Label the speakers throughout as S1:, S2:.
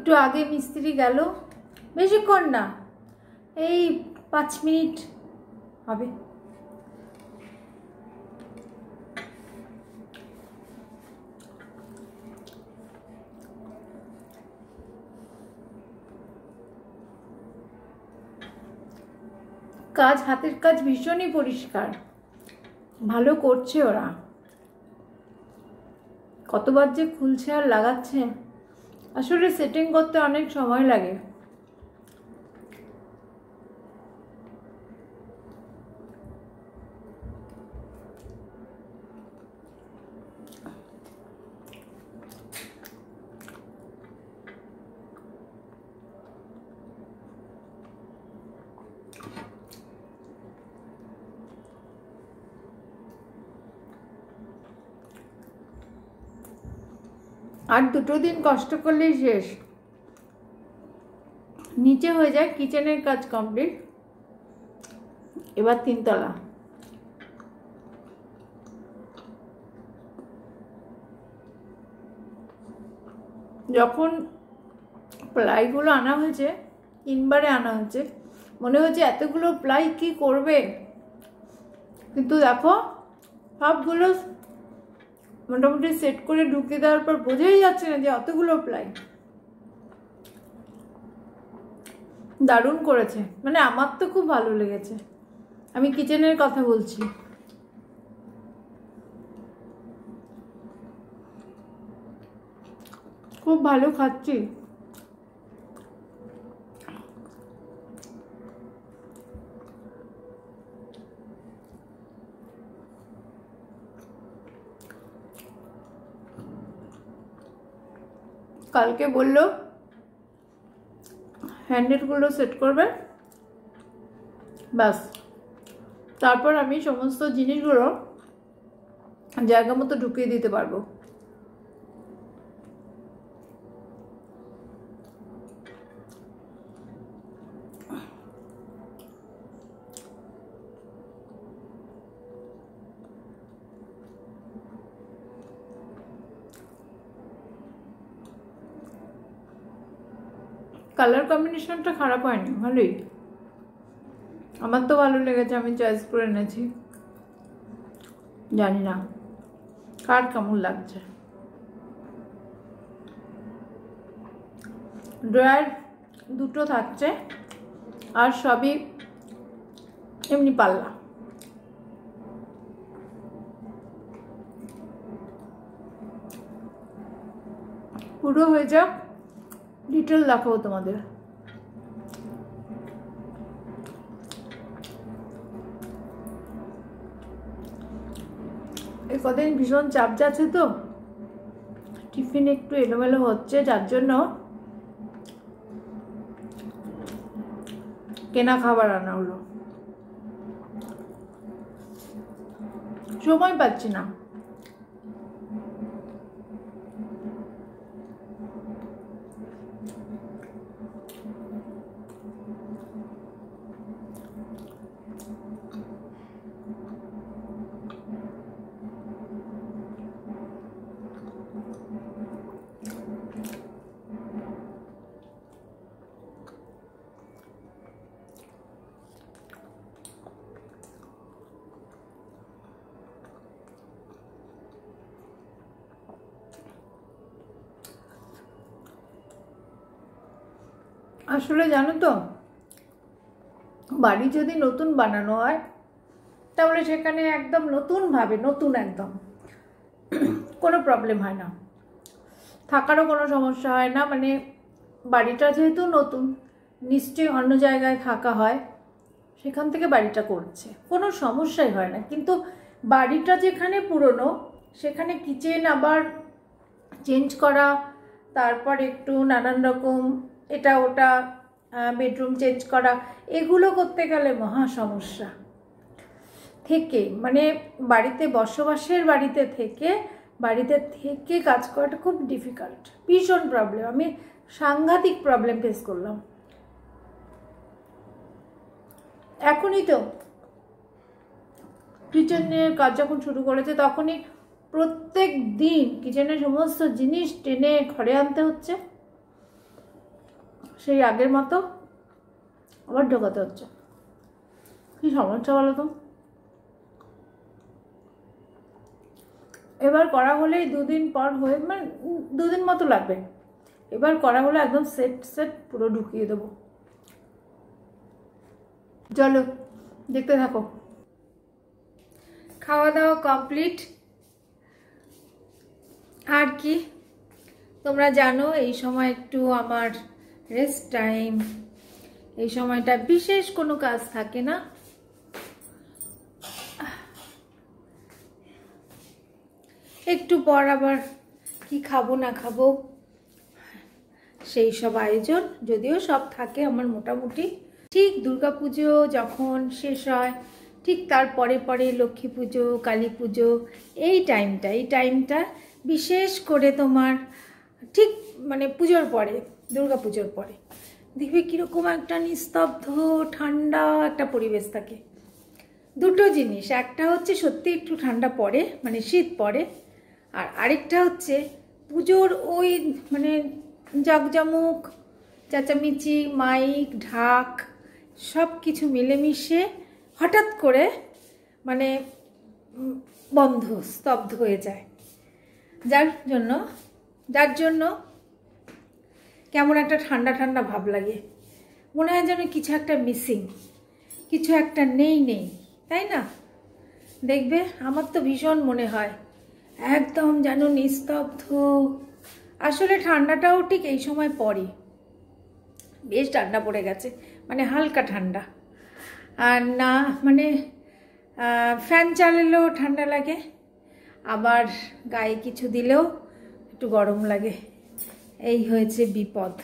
S1: একটু আগে মিস্ত্রি গেল, বেশিক্ষণ না, এই 5 মিনিট হবে। কাজ, হাতের কাজ ভীষণই পরিষ্কার, ভালো করছে ওরা। কতবার যে খুলছে আর লাগাচ্ছে, আসলে সেটিং করতে অনেক সময় লাগে। আর 2 দিন কষ্ট করলেই শেষ, নিচে হয়ে যায়। কিচেনের কাজ কমপ্লিট, এবার 3 তলা। যখন প্লাইগুলো আনা হয়েছে, 3 বারে আনা হয়েছে, মনে হচ্ছে এতগুলো প্লাই কি করবে, কিন্তু দেখো সবগুলো মোটামুটি সেট করে ঢুকিয়ে দেওয়ার পর বোঝাই যাচ্ছে না যে অতগুলো প্লাই। দারুণ করেছে, মানে আমার তো খুব ভালো লেগেছে। আমি কিচেনের কথা বলছি। খুব ভালো খাচ্ছি। কালকে বললো হ্যান্ডেলগুলো সেট করবে, ব্যাস তারপর আমি সমস্ত জিনিসগুলো জায়গা মতো ঢুকিয়ে দিতে পারবো। কালার কম্বিনেশনটা খারাপ হয়নি, ভালোই। আমার তো ভালো লেগেছে, আমি চয়েস করে এনেছি। জানি না কার কেমন লাগছে। ড্রয়ার 2টো থাকছে, আর সবই এমনি পাল্লা। পুরো হয়ে যাক, ডিটেল দেখাবো তোমাদের। এই কদিন ভীষণ চাপ যাচ্ছে তো, টিফিন একটু এলোমেলো হচ্ছে, যার জন্য কেনা খাবার আনা হলো। সময় পাচ্ছি না। আসলে জানো তো, বাড়ি যদি নতুন বানানো হয় তাহলে সেখানে একদম নতুনভাবে, নতুন একদম কোনো প্রবলেম হয় না, থাকারও কোনো সমস্যা হয় না। মানে বাড়িটা যেহেতু নতুন, নিশ্চয়ই অন্য জায়গায় থাকা হয়, সেখান থেকে বাড়িটা করছে, কোনো সমস্যাই হয় না। কিন্তু বাড়িটা যেখানে পুরনো, সেখানে কিচেন আবার চেঞ্জ করা, তারপর একটু নানান রকম এটা ওটা বেডরুম চেঞ্জ করা, এগুলো করতে গেলে মহা সমস্যা। থেকে মানে বাড়িতে বসবাসের বাড়িতে থেকে কাজ করাটা খুব ডিফিকাল্ট, ভীষণ প্রবলেম। আমি সাংঘাতিক প্রবলেম ফেস করলাম। এখনই তো কিচেনের কাজ যখন শুরু করেছে, তখনই প্রত্যেক দিন কিচেনের সমস্ত জিনিস টেনে ঘরে আনতে হচ্ছে। সেই আগের মতো আবার ঢোকাতে হচ্ছে। কি সমস্যা বলো তো? এবার করা হলেই 2 দিন পর হয়ে, মানে 2 দিন মতো লাগবে। এবার করা হলে একদম সেট পুরো ঢুকিয়ে দেবো। চলো দেখতে থাকো। খাওয়া দাওয়া কমপ্লিট। আর কি, তোমরা জানো এই সময় একটু আমার রেস্ট টাইম। এই সময়টা বিশেষ কোনো কাজ থাকে না। একটু পর আবার কি খাবো না খাবো সেই সব আয়োজন, যদিও সব থাকে আমার মোটামুটি। ঠিক দুর্গাপুজো যখন শেষ হয়, ঠিক তার পরে পরে লক্ষ্মী পুজো, কালী পুজো, এই টাইমটা বিশেষ করে তোমার ঠিক মানে পুজোর পরে, দুর্গাপুজোর পরে দেখবে কীরকম একটা নিস্তব্ধ ঠান্ডা একটা পরিবেশ থাকে। দুটো জিনিস, একটা হচ্ছে সত্যি একটু ঠান্ডা পড়ে, মানে শীত পড়ে, আর আরেকটা হচ্ছে পুজোর ওই মানে জাঁকজমক, চেঁচামেচি, মাইক, ঢাক সব কিছু মিলেমিশে হঠাৎ করে মানে বন্ধ, স্তব্ধ হয়ে যায়। যার জন্য কেমন একটা ঠান্ডা ঠান্ডা ভাব লাগে, মনে হয় যেন কিছু একটা মিসিং, কিছু একটা নেই, তাই না? দেখবে আমার তো ভীষণ মনে হয় একদম যেন নিস্তব্ধ। আসলে ঠান্ডাটাও ঠিক এই সময় পড়ে, বেশ ঠান্ডা পড়ে গেছে, মানে হালকা ঠান্ডা। আর না মানে ফ্যান চালালেও ঠান্ডা লাগে, আবার গায়ে কিছু দিলেও একটু গরম লাগে। এই হয়েছে বিপদ,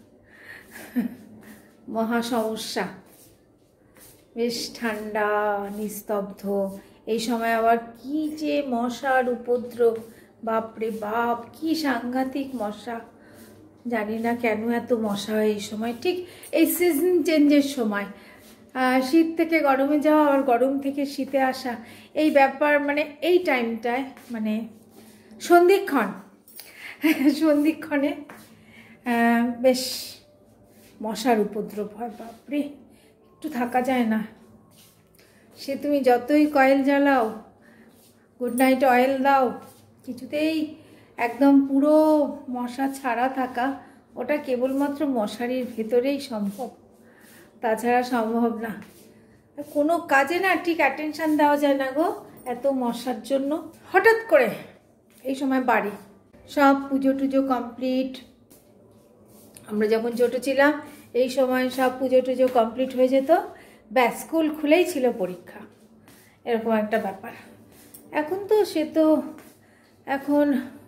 S1: মহা সমস্যা। বেশ ঠান্ডা নিস্তব্ধ, এই সময় আবার কি যে মশার উপদ্রব, বাপরে বাপ কি সাংঘাতিক মশা। জানি না কেন এত মশা হয় এই সময়, ঠিক এই সিজন চেঞ্জের সময়, শীত থেকে গরমে যাওয়া আর গরম থেকে শীতে আসা, এই ব্যাপার মানে এই টাইমটায় মানে সন্ধিক্ষণে বেশ মশার উপদ্রব হয়। বাপরে, একটু থাকা যায় না। সে তুমি যতই কয়েল জ্বালাও, গুড নাইট অয়েল দাও, কিছুতেই একদম পুরো মশা ছাড়া থাকা, ওটা কেবলমাত্র মশারির ভেতরেই সম্ভব, তাছাড়া সম্ভব না। কোনো কাজে না ঠিক অ্যাটেনশান দেওয়া যায় না গো, এত মশার জন্য। হঠাৎ করে এই সময় বাড়ি সব পুজো টুজো কমপ্লিট। আমরা যখন ছোটো ছিলাম এই সময় সব পুজো টুজো কমপ্লিট হয়ে যেত, ব্যাস স্কুল খুলেই ছিল পরীক্ষা, এরকম একটা ব্যাপার। এখন তো এখন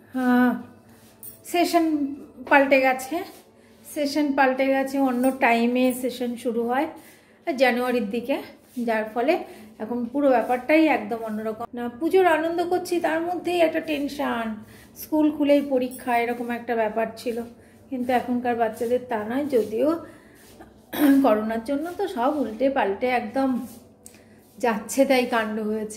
S1: সেশন পাল্টে গেছে, অন্য টাইমে সেশন শুরু হয় জানুয়ারির দিকে, যার ফলে এখন পুরো ব্যাপারটাই একদম অন্যরকম। না পুজোর আনন্দ করছি, তার মধ্যেই একটা টেনশান, স্কুল খুলেই পরীক্ষা, এরকম একটা ব্যাপার ছিল। কিন্তু এখনকার বাচ্চাদের তা নয়, যদিও করোনার জন্য তো সব উল্টে পাল্টে একদম যাচ্ছে তাই কাণ্ড হয়েছে।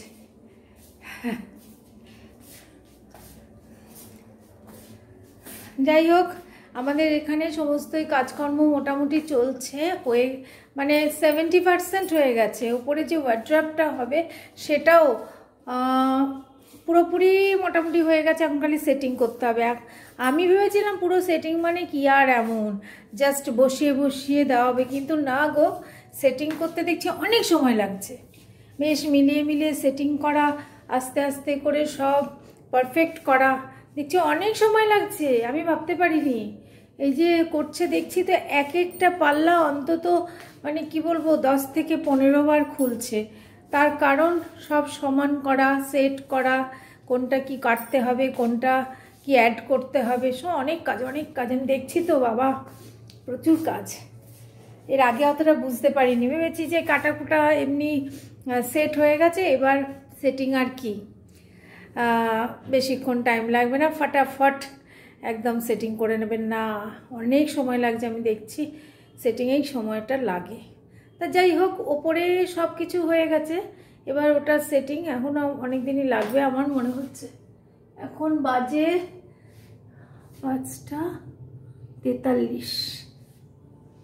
S1: যাই হোক, আমাদের এখানে সমস্তই কাজকর্ম মোটামুটি চলছে, মানে 70% হয়ে গেছে। উপরে যে ওয়ার্ড্রপটা হবে সেটাও পুরোপুরি মোটামুটি হয়ে গেছে, এখন খালি সেটিং করতে হবে। আমি ভেবেছিলাম পুরো সেটিং মানে কি আর এমন জাস্ট বসিয়ে দেওয়া হবে, কিন্তু না গো, সেটিং করতে দেখছি অনেক সময় লাগছে। বেশ মিলিয়ে সেটিং করা, আস্তে আস্তে করে সব পারফেক্ট করা, দেখছি অনেক সময় লাগছে। আমি ভাবতে পারিনি, এই যে করছে দেখছি তো এক একটা পাল্লা অন্তত মানে কি বলবো 10 থেকে 15 বার খুলছে। তার কারণ সব সমান করা, সেট করা, কোনটা কি কাটতে হবে, কোনটা কি অ্যাড করতে হবে, সব অনেক কাজ। আমি দেখছি তো বাবা, প্রচুর কাজ। এর আগে অতটা বুঝতে পারিনি, ভেবেছি যে কাটাকুটা এমনি সেট হয়ে গেছে, এবার সেটিং আর কি, বেশিক্ষণ টাইম লাগবে না, ফটাফট একদম সেটিং করে নেবেন। না, অনেক সময় লাগছে, আমি দেখছি সেটিংয়েই সময়টা লাগে। তা যাই হোক, ওপরে সব কিছু হয়ে গেছে, এবার ওটা সেটিং এখনও অনেক দিনই লাগবে আমার মনে হচ্ছে। এখন বাজে 5টা 43।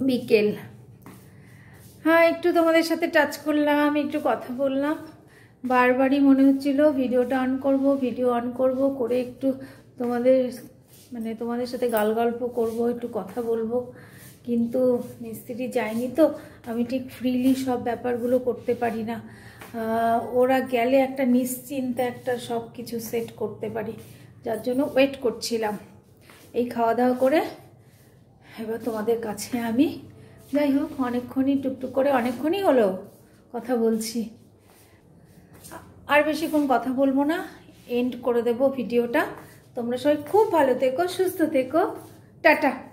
S1: বিকেল। হ্যাঁ, একটু তোমাদের সাথে টাচ করলাম, একটু কথা বললাম। বারবারই মনে হচ্ছিল ভিডিওটা অন করব, ভিডিও অন করব, করে একটু তোমাদের সাথে গল্প করব, একটু কথা বলবো। কিন্তু মিস্ত্রি যায়নি তো আমি ঠিক ফ্রিলি সব ব্যাপারগুলো করতে পারি না। ওরা গেলে একটা নিশ্চিন্তে একটা সব কিছু সেট করতে পারি, যার জন্য ওয়েট করছিলাম। এই খাওয়া দাওয়া করে এবার তোমাদের কাছে আমি যাই হোক অনেকক্ষণই টুকটুক করে অনেকক্ষণই হলো কথা বলছি, আর বেশিক্ষণ কথা বলবো না, এন্ড করে দেবো ভিডিওটা। তোমরা সবাই খুব ভালো থেকো, সুস্থ থেকো, টাটা।